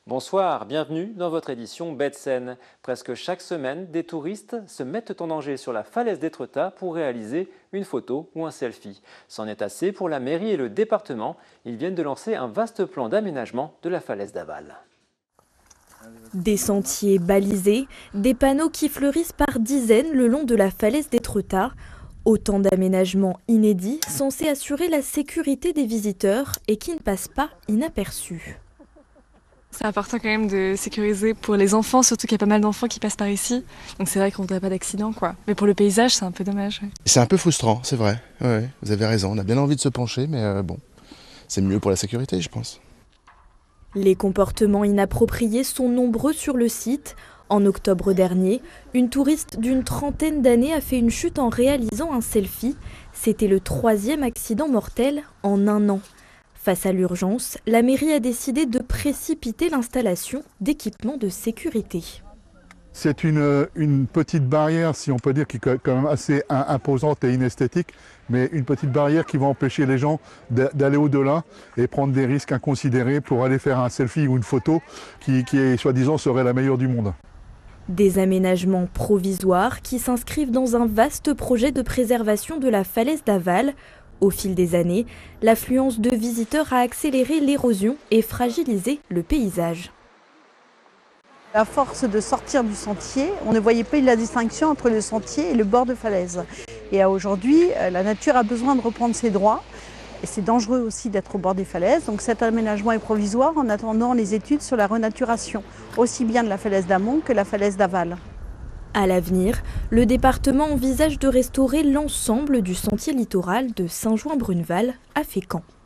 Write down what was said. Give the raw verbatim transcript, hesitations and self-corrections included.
Bonsoir, bienvenue dans votre édition Baie de Seine. Presque chaque semaine, des touristes se mettent en danger sur la falaise d'Étretat pour réaliser une photo ou un selfie. C'en est assez pour la mairie et le département. Ils viennent de lancer un vaste plan d'aménagement de la falaise d'Aval. Des sentiers balisés, des panneaux qui fleurissent par dizaines le long de la falaise d'Étretat. Autant d'aménagements inédits censés assurer la sécurité des visiteurs et qui ne passent pas inaperçus. C'est important quand même de sécuriser pour les enfants, surtout qu'il y a pas mal d'enfants qui passent par ici. Donc c'est vrai qu'on ne voudrait pas d'accident, quoi. Mais pour le paysage, c'est un peu dommage. Ouais. C'est un peu frustrant, c'est vrai. Ouais, vous avez raison, on a bien envie de se pencher, mais euh, bon, c'est mieux pour la sécurité, je pense. Les comportements inappropriés sont nombreux sur le site. En octobre dernier, une touriste d'une trentaine d'années a fait une chute en réalisant un selfie. C'était le troisième accident mortel en un an. Face à l'urgence, la mairie a décidé de précipiter l'installation d'équipements de sécurité. C'est une, une petite barrière, si on peut dire, qui est quand même assez imposante et inesthétique, mais une petite barrière qui va empêcher les gens d'aller au-delà et prendre des risques inconsidérés pour aller faire un selfie ou une photo qui, qui soi-disant, serait la meilleure du monde. Des aménagements provisoires qui s'inscrivent dans un vaste projet de préservation de la falaise d'Aval. Au fil des années, l'affluence de visiteurs a accéléré l'érosion et fragilisé le paysage. À force de sortir du sentier, on ne voyait pas la distinction entre le sentier et le bord de falaise. Et aujourd'hui, la nature a besoin de reprendre ses droits. Et c'est dangereux aussi d'être au bord des falaises. Donc cet aménagement est provisoire en attendant les études sur la renaturation, aussi bien de la falaise d'amont que la falaise d'aval. À l'avenir, le département envisage de restaurer l'ensemble du sentier littoral de Saint-Jouin-Bruneval à Fécamp.